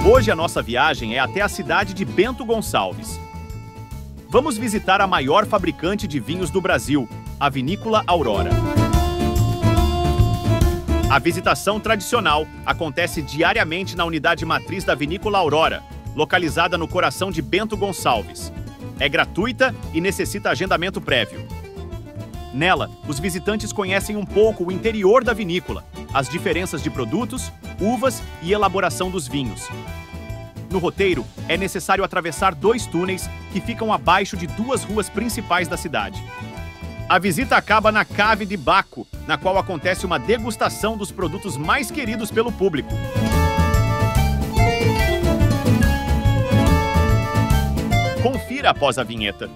Hoje a nossa viagem é até a cidade de Bento Gonçalves. Vamos visitar a maior fabricante de vinhos do Brasil, a Vinícola Aurora. A visitação tradicional acontece diariamente na unidade matriz da Vinícola Aurora, localizada no coração de Bento Gonçalves. É gratuita e necessita agendamento prévio. Nela, os visitantes conhecem um pouco o interior da vinícola, as diferenças de produtos, uvas e elaboração dos vinhos. No roteiro, é necessário atravessar 2 túneis que ficam abaixo de 2 ruas principais da cidade. A visita acaba na Cave de Baco, na qual acontece uma degustação dos produtos mais queridos pelo público. Confira após a vinheta.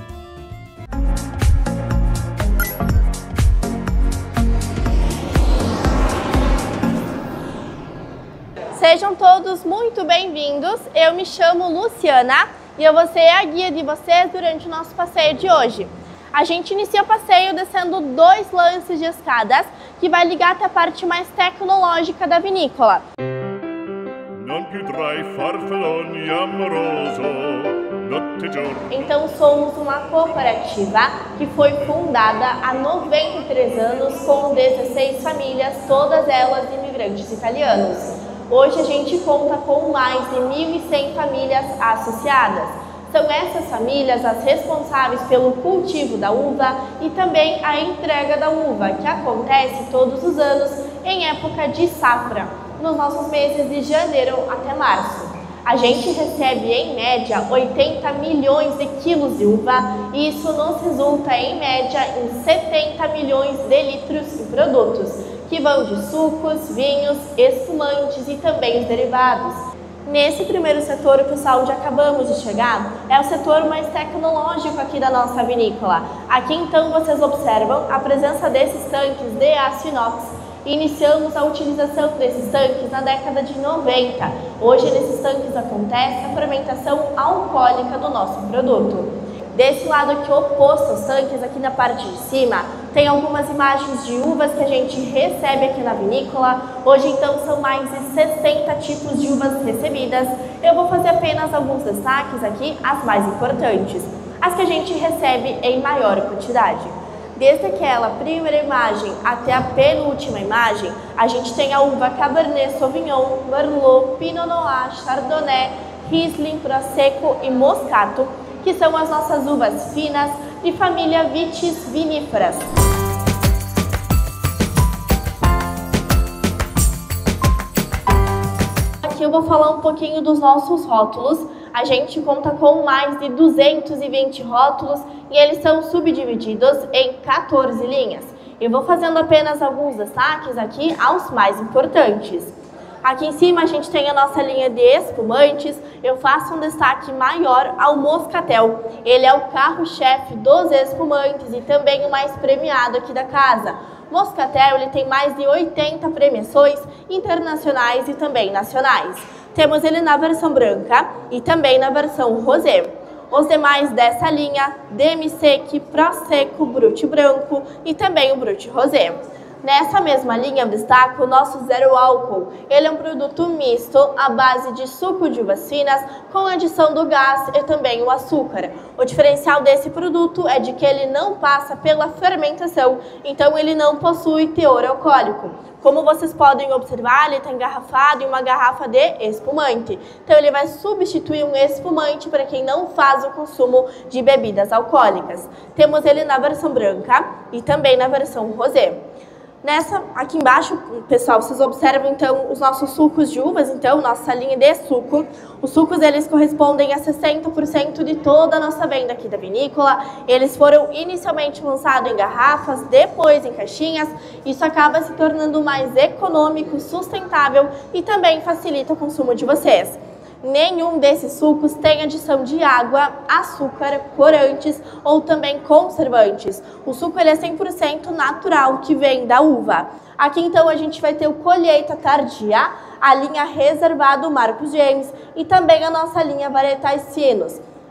Sejam todos muito bem-vindos. Eu me chamo Luciana e eu vou ser a guia de vocês durante o nosso passeio de hoje. A gente inicia o passeio descendo 2 lances de escadas que vai ligar até a parte mais tecnológica da vinícola. Então somos uma cooperativa que foi fundada há 93 anos com 16 famílias, todas elas imigrantes italianos. Hoje a gente conta com mais de 1.100 famílias associadas. São essas famílias as responsáveis pelo cultivo da uva e também a entrega da uva, que acontece todos os anos em época de safra, nos nossos meses de janeiro até março. A gente recebe, em média, 80 milhões de quilos de uva e isso nos resulta, em média, em 70 milhões de litros de produtos, que vão de sucos, vinhos, espumantes e também os derivados. Nesse primeiro setor, o pessoal, onde acabamos de chegar, é o setor mais tecnológico aqui da nossa vinícola. Aqui então vocês observam a presença desses tanques de aço inox. Iniciamos a utilização desses tanques na década de 90. Hoje nesses tanques acontece a fermentação alcoólica do nosso produto. Desse lado aqui oposto aos tanques, aqui na parte de cima, tem algumas imagens de uvas que a gente recebe aqui na vinícola. Hoje então são mais de 60 tipos de uvas recebidas. Eu vou fazer apenas alguns destaques aqui, as mais importantes, as que a gente recebe em maior quantidade. Desde aquela primeira imagem até a penúltima imagem, a gente tem a uva Cabernet Sauvignon, Merlot, Pinot Noir, Chardonnay, Riesling, Prosecco e Moscato, que são as nossas uvas finas de família Vitis viníferas. Aqui eu vou falar um pouquinho dos nossos rótulos. A gente conta com mais de 220 rótulos e eles são subdivididos em 14 linhas. Eu vou fazendo apenas alguns destaques aqui aos mais importantes. Aqui em cima a gente tem a nossa linha de espumantes. Eu faço um destaque maior ao Moscatel. Ele é o carro-chefe dos espumantes e também o mais premiado aqui da casa. Moscatel ele tem mais de 80 premiações internacionais e também nacionais. Temos ele na versão branca e também na versão rosé. Os demais dessa linha, Demi-Sec, Prosecco, Brut branco e também o Brut rosé. Nessa mesma linha eu destaco o nosso zero álcool. Ele é um produto misto à base de suco de uvas finas com adição do gás e também o açúcar. O diferencial desse produto é de que ele não passa pela fermentação, então ele não possui teor alcoólico. Como vocês podem observar, ele está engarrafado em uma garrafa de espumante. Então ele vai substituir um espumante para quem não faz o consumo de bebidas alcoólicas. Temos ele na versão branca e também na versão rosé. Aqui embaixo, pessoal, vocês observam então os nossos sucos de uvas, então nossa linha de suco. Os sucos eles correspondem a 60% de toda a nossa venda aqui da vinícola. Eles foram inicialmente lançados em garrafas, depois em caixinhas. Isso acaba se tornando mais econômico, sustentável e também facilita o consumo de vocês. Nenhum desses sucos tem adição de água, açúcar, corantes ou também conservantes. O suco ele é 100% natural, que vem da uva. Aqui então a gente vai ter o Colheita Tardia, a linha Reservado Marcos James e também a nossa linha Varietais Finos.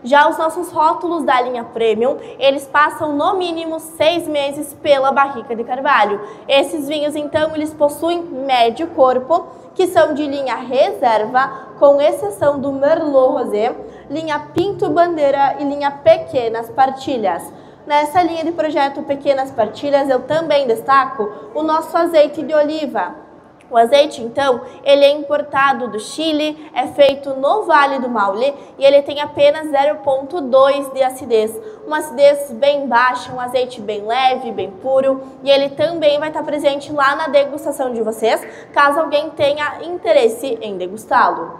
Já os nossos rótulos da linha Premium, eles passam no mínimo 6 meses pela barrica de carvalho. Esses vinhos, então, eles possuem médio corpo, que são de linha reserva, com exceção do Merlot Rosé, linha Pinto Bandeira e linha Pequenas Partilhas. Nessa linha de projeto Pequenas Partilhas, eu também destaco o nosso azeite de oliva. O azeite, então, ele é importado do Chile, é feito no Vale do Maule e ele tem apenas 0,2 de acidez. Uma acidez bem baixa, um azeite bem leve, bem puro, e ele também vai estar presente lá na degustação de vocês, caso alguém tenha interesse em degustá-lo.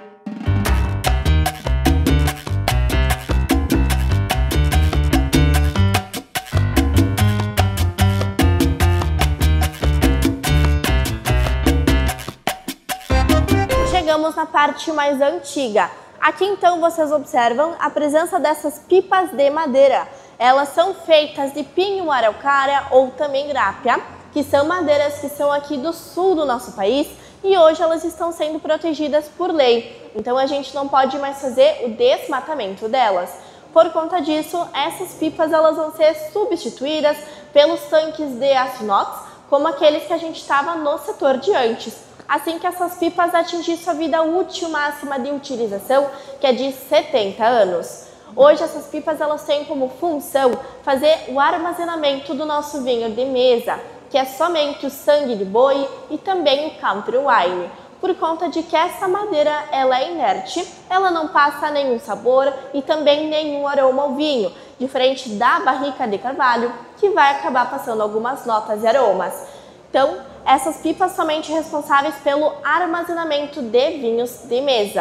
Chegamos na parte mais antiga. Aqui então vocês observam a presença dessas pipas de madeira. Elas são feitas de pinho araucária ou também grápia, que são madeiras que são aqui do sul do nosso país e hoje elas estão sendo protegidas por lei. Então a gente não pode mais fazer o desmatamento delas. Por conta disso, essas pipas elas vão ser substituídas pelos tanques de aço inox, como aqueles que a gente estava no setor de antes. Assim que essas pipas atingir sua vida útil máxima de utilização, que é de 70 anos. Hoje essas pipas elas têm como função fazer o armazenamento do nosso vinho de mesa, que é somente o sangue de boi e também o country wine. Por conta de que essa madeira ela é inerte, ela não passa nenhum sabor e também nenhum aroma ao vinho, diferente da barrica de carvalho, que vai acabar passando algumas notas e aromas. Então, essas pipas somente responsáveis pelo armazenamento de vinhos de mesa.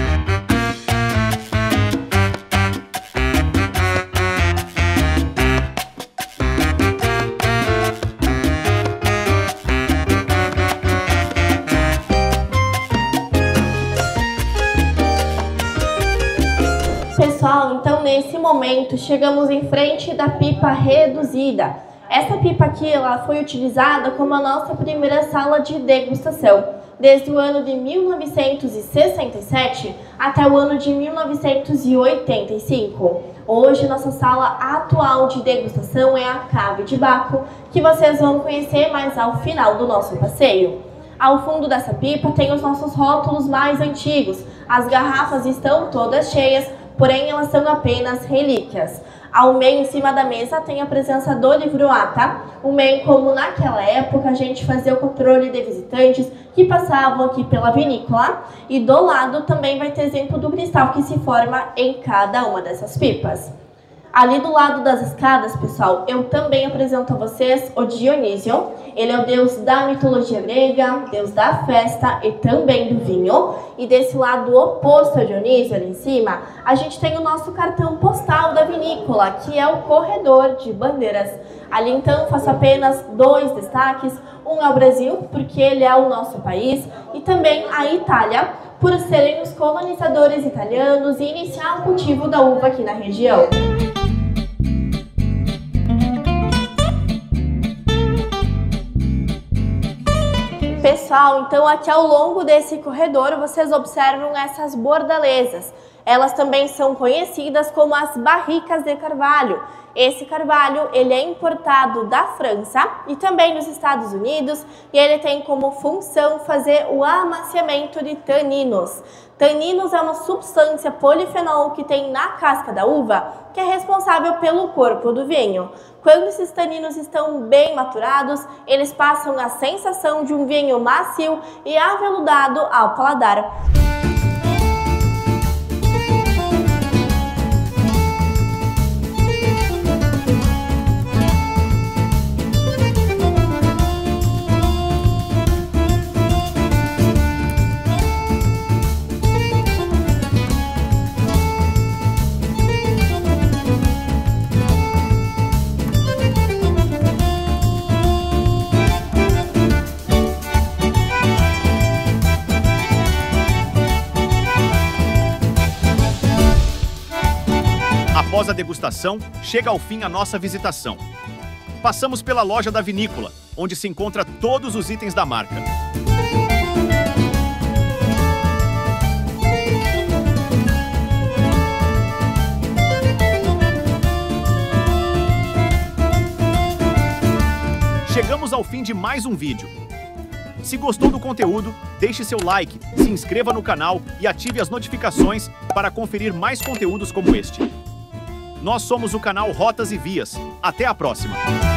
Pessoal, então nesse momento chegamos em frente da pipa reduzida. Essa pipa aqui ela foi utilizada como a nossa primeira sala de degustação, desde o ano de 1967 até o ano de 1985. Hoje, nossa sala atual de degustação é a Cave de Baco, que vocês vão conhecer mais ao final do nosso passeio. Ao fundo dessa pipa tem os nossos rótulos mais antigos. As garrafas estão todas cheias, porém elas são apenas relíquias. Ao meio, em cima da mesa, tem a presença do livro ATA, um meio como naquela época a gente fazia o controle de visitantes que passavam aqui pela vinícola. E do lado também vai ter exemplo do cristal que se forma em cada uma dessas pipas. Ali do lado das escadas, pessoal, eu também apresento a vocês o Dionísio. Ele é o deus da mitologia grega, deus da festa e também do vinho. E desse lado oposto a Dionísio, ali em cima, a gente tem o nosso cartão postal da vinícola, que é o corredor de bandeiras. Ali então faço apenas 2 destaques. Um é o Brasil, porque ele é o nosso país, e também a Itália, por serem os colonizadores italianos e iniciar o cultivo da uva aqui na região. Pessoal, então aqui ao longo desse corredor vocês observam essas bordalesas. Elas também são conhecidas como as barricas de carvalho. Esse carvalho ele é importado da França e também dos Estados Unidos e ele tem como função fazer o amaciamento de taninos. Taninos é uma substância polifenol que tem na casca da uva que é responsável pelo corpo do vinho. Quando esses taninos estão bem maturados, eles passam a sensação de um vinho macio e aveludado ao paladar. Após a degustação, chega ao fim a nossa visitação. Passamos pela loja da vinícola, onde se encontra todos os itens da marca. de mais um vídeo. Se gostou do conteúdo, deixe seu like, se inscreva no canal e ative as notificações para conferir mais conteúdos como este. Nós somos o canal Rotas e Vias. Até a próxima!